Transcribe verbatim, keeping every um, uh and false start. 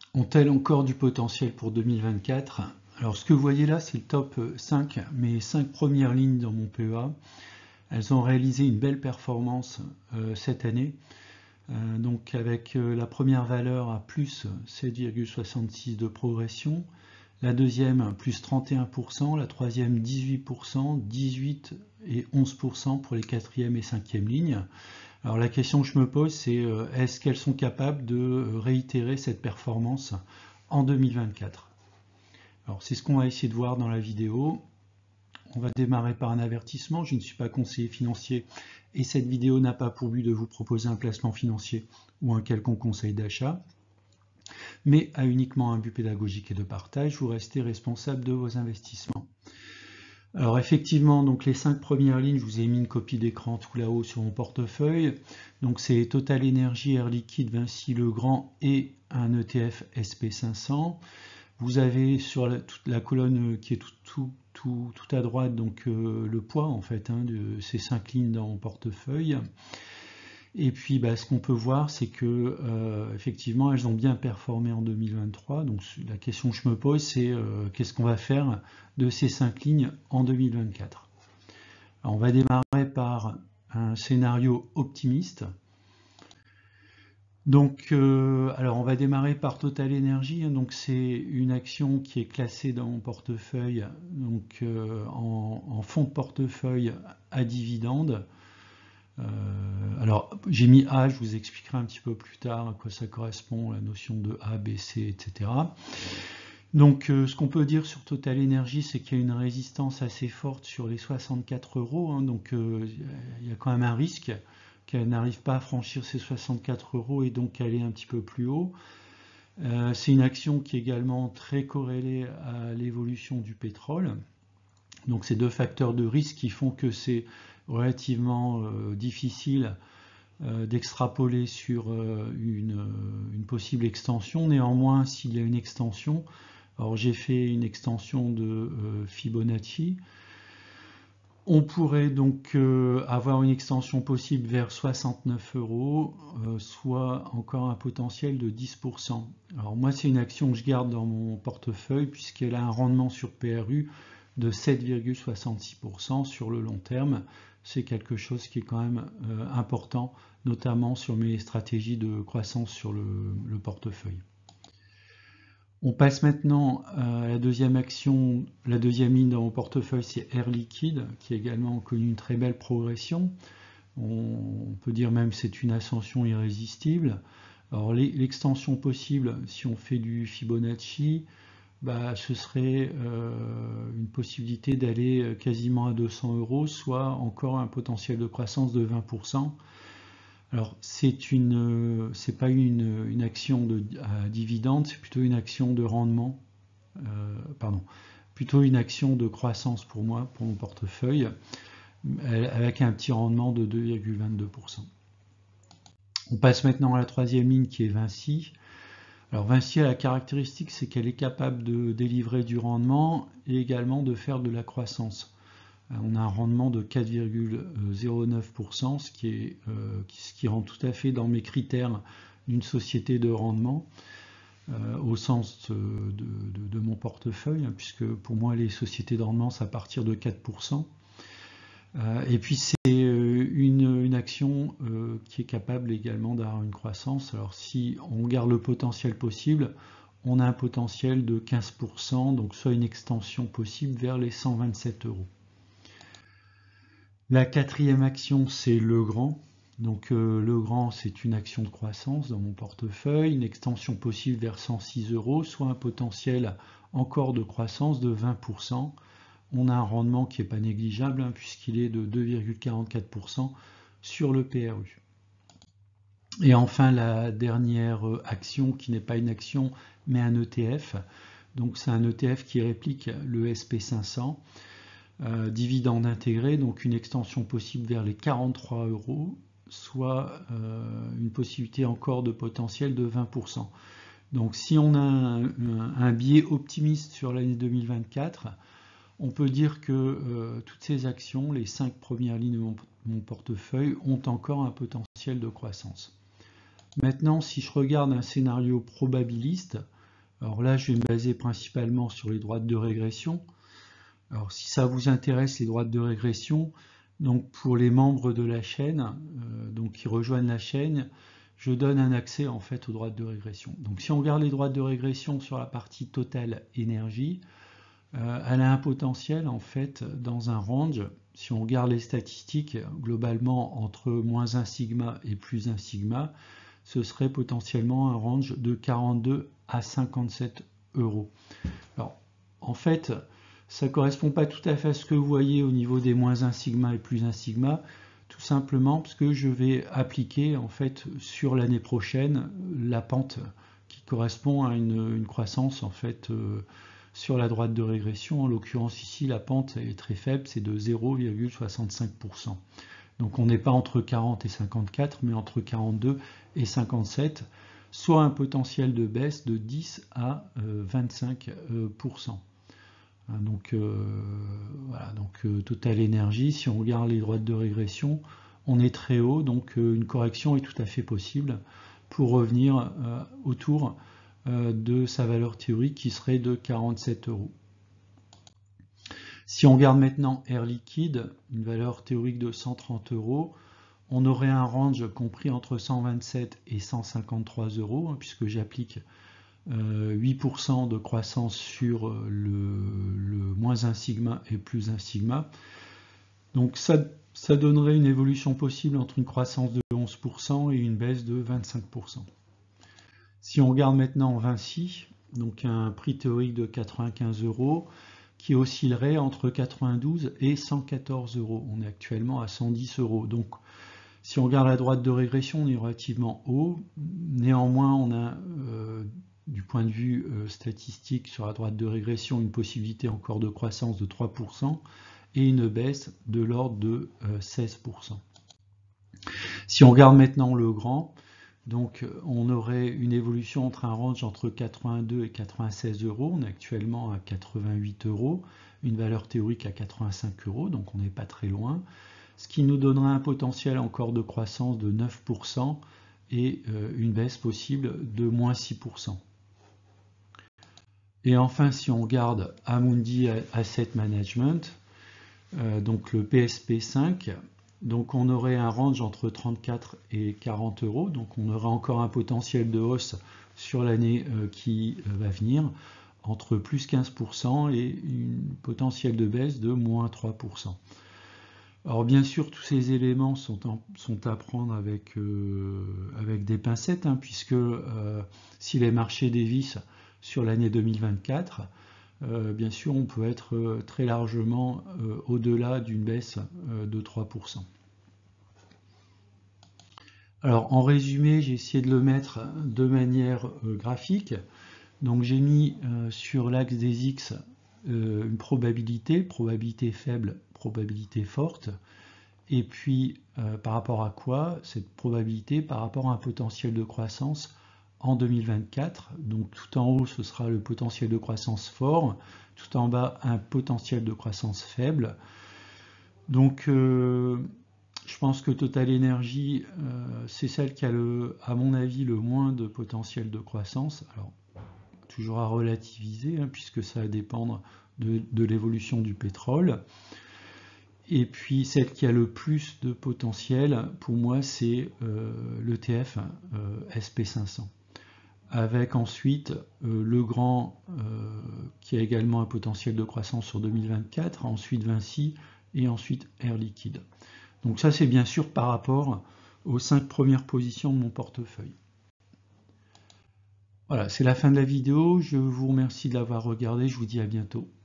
ont-elles encore du potentiel pour deux mille vingt-quatre? Alors ce que vous voyez là, c'est le top cinq, mes cinq premières lignes dans mon P E A. Elles ont réalisé une belle performance euh, cette année. Euh, donc avec euh, la première valeur à plus sept virgule soixante-six de progression, la deuxième plus trente et un pour cent, la troisième dix-huit pour cent, dix-huit et onze pour cent pour les quatrième et cinquième lignes. Alors la question que je me pose, c'est euh, est-ce qu'elles sont capables de réitérer cette performance en deux mille vingt-quatre? Alors c'est ce qu'on va essayer de voir dans la vidéo. On va démarrer par un avertissement. Je ne suis pas conseiller financier et cette vidéo n'a pas pour but de vous proposer un placement financier ou un quelconque conseil d'achat, mais a uniquement un but pédagogique et de partage. Vous restez responsable de vos investissements. Alors effectivement, donc les cinq premières lignes, je vous ai mis une copie d'écran tout là-haut sur mon portefeuille. Donc c'est Total Energy, Air Liquide, Vinci Legrand et un E T F S P cinq cents. Vous avez sur la, toute la colonne qui est tout, tout, tout, tout à droite donc euh, le poids en fait hein, de ces cinq lignes dans mon portefeuille. Et puis bah, ce qu'on peut voir, c'est que euh, effectivement elles ont bien performé en deux mille vingt-trois. Donc la question que je me pose, c'est euh, qu'est-ce qu'on va faire de ces cinq lignes en deux mille vingt-quatre? Alors, on va démarrer par un scénario optimiste. Donc, euh, alors on va démarrer par Total Energy. Donc, c'est une action qui est classée dans mon portefeuille, donc euh, en, en fonds de portefeuille à dividende. Euh, alors, j'ai mis A, je vous expliquerai un petit peu plus tard à quoi ça correspond, la notion de A, B, C, et cetera. Donc, euh, ce qu'on peut dire sur Total Energy, c'est qu'il y a une résistance assez forte sur les soixante-quatre euros. Hein, donc, euh, il y a quand même un risque qu'elle n'arrive pas à franchir ces soixante-quatre euros et donc aller un petit peu plus haut. Euh, c'est une action qui est également très corrélée à l'évolution du pétrole. Donc, c'est deux facteurs de risque qui font que c'est relativement euh, difficile euh, d'extrapoler sur euh, une, une possible extension. Néanmoins, s'il y a une extension, alors j'ai fait une extension de euh, Fibonacci. On pourrait donc euh, avoir une extension possible vers soixante-neuf euros, euh, soit encore un potentiel de dix pour cent. Alors moi, c'est une action que je garde dans mon portefeuille puisqu'elle a un rendement sur P R U de sept virgule soixante-six pour cent sur le long terme. C'est quelque chose qui est quand même euh, important, notamment sur mes stratégies de croissance sur le, le portefeuille. On passe maintenant à la deuxième action, la deuxième ligne dans mon portefeuille, c'est Air Liquide, qui a également connu une très belle progression. On peut dire même que c'est une ascension irrésistible. Alors l'extension possible, si on fait du Fibonacci, bah, ce serait euh, une possibilité d'aller quasiment à deux cents euros, soit encore un potentiel de croissance de vingt pour cent. Alors, c'est une, c'est pas une, une action de, à dividende, c'est plutôt une action de rendement, euh, pardon, plutôt une action de croissance pour moi, pour mon portefeuille, avec un petit rendement de deux virgule vingt-deux pour cent. On passe maintenant à la troisième ligne qui est Vinci. Alors Vinci a la caractéristique, c'est qu'elle est capable de délivrer du rendement et également de faire de la croissance. On a un rendement de quatre virgule zéro neuf pour cent, ce qui, est, euh, ce qui rend tout à fait dans mes critères d'une société de rendement, euh, au sens de, de, de mon portefeuille, hein, puisque pour moi les sociétés de rendement, c'est à partir de quatre pour cent. Euh, et puis c'est une, une action euh, qui est capable également d'avoir une croissance. Alors si on garde le potentiel possible, on a un potentiel de quinze pour cent, donc soit une extension possible vers les cent vingt-sept euros. La quatrième action, c'est Legrand. Donc euh, Legrand, c'est une action de croissance dans mon portefeuille, une extension possible vers cent six euros, soit un potentiel encore de croissance de vingt pour cent. On a un rendement qui n'est pas négligeable, hein, puisqu'il est de deux virgule quarante-quatre pour cent sur le P R U. Et enfin, la dernière action, qui n'est pas une action, mais un E T F. Donc c'est un E T F qui réplique le S P cinq cents. Euh, dividende intégré, donc une extension possible vers les quarante-trois euros, soit euh, une possibilité encore de potentiel de vingt pour cent. Donc si on a un, un, un biais optimiste sur l'année deux mille vingt-quatre, on peut dire que euh, toutes ces actions, les cinq premières lignes de mon, mon portefeuille, ont encore un potentiel de croissance. Maintenant, si je regarde un scénario probabiliste, Alors là, je vais me baser principalement sur les droites de régression. Alors si ça vous intéresse, les droites de régression, donc pour les membres de la chaîne, euh, donc qui rejoignent la chaîne, je donne un accès en fait aux droites de régression. Donc si on regarde les droites de régression sur la partie Total Énergie, euh, elle a un potentiel en fait dans un range. Si on regarde les statistiques, globalement entre moins un sigma et plus un sigma, ce serait potentiellement un range de quarante-deux à cinquante-sept euros. Alors en fait, ça ne correspond pas tout à fait à ce que vous voyez au niveau des moins un sigma et plus un sigma, tout simplement parce que je vais appliquer en fait sur l'année prochaine la pente qui correspond à une, une croissance en fait euh, sur la droite de régression. En l'occurrence ici la pente est très faible, c'est de zéro virgule soixante-cinq pour cent. Donc on n'est pas entre quarante et cinquante-quatre, mais entre quarante-deux et cinquante-sept, soit un potentiel de baisse de dix à vingt-cinq pour cent. Donc, euh, voilà, donc euh, Total Énergie, si on regarde les droites de régression, on est très haut, donc euh, une correction est tout à fait possible pour revenir euh, autour euh, de sa valeur théorique qui serait de quarante-sept euros. Si on regarde maintenant Air Liquide, une valeur théorique de cent trente euros, on aurait un range compris entre cent vingt-sept et cent cinquante-trois euros, hein, puisque j'applique Euh, huit pour cent de croissance sur le, le moins un sigma et plus un sigma. Donc ça, ça donnerait une évolution possible entre une croissance de onze pour cent et une baisse de vingt-cinq pour cent. Si on regarde maintenant Vinci, donc un prix théorique de quatre-vingt-quinze euros qui oscillerait entre quatre-vingt-douze et cent quatorze euros. On est actuellement à cent dix euros. Donc si on regarde la droite de régression, on est relativement haut. Néanmoins, on a euh, du point de vue euh, statistique sur la droite de régression une possibilité encore de croissance de trois pour cent et une baisse de l'ordre de euh, seize pour cent. Si on regarde maintenant le grand, donc on aurait une évolution entre un range entre quatre-vingt-deux et quatre-vingt-seize euros. On est actuellement à quatre-vingt-huit euros, une valeur théorique à quatre-vingt-cinq euros, donc on n'est pas très loin, ce qui nous donnera un potentiel encore de croissance de neuf pour cent et euh, une baisse possible de moins six pour cent. Et enfin, si on regarde Amundi Asset Management, euh, donc le P S P cinq, donc on aurait un range entre trente-quatre et quarante euros, donc on aurait encore un potentiel de hausse sur l'année euh, qui euh, va venir, entre plus quinze pour cent et une potentiel de baisse de moins trois pour cent. Alors bien sûr, tous ces éléments sont, en, sont à prendre avec, euh, avec des pincettes, hein, puisque euh, si les marchés dévissent sur l'année deux mille vingt-quatre, euh, bien sûr on peut être euh, très largement euh, au-delà d'une baisse euh, de trois pour cent. Alors en résumé, j'ai essayé de le mettre de manière euh, graphique. Donc j'ai mis euh, sur l'axe des X euh, une probabilité, probabilité faible, probabilité forte, et puis euh, par rapport à quoi? Cette probabilité par rapport à un potentiel de croissance en deux mille vingt-quatre. Donc tout en haut, ce sera le potentiel de croissance fort, tout en bas, un potentiel de croissance faible. Donc euh, je pense que Total Énergie, euh, c'est celle qui a, le, à mon avis, le moins de potentiel de croissance. Alors, toujours à relativiser, hein, puisque ça va dépendre de, de l'évolution du pétrole. Et puis celle qui a le plus de potentiel, pour moi, c'est euh, l'E T F euh, S P cinq cents. Avec ensuite euh, le grand euh, qui a également un potentiel de croissance sur deux mille vingt-quatre, ensuite Vinci et ensuite Air Liquide. Donc ça, c'est bien sûr par rapport aux cinq premières positions de mon portefeuille. Voilà, c'est la fin de la vidéo. Je vous remercie de l'avoir regardé. Je vous dis à bientôt.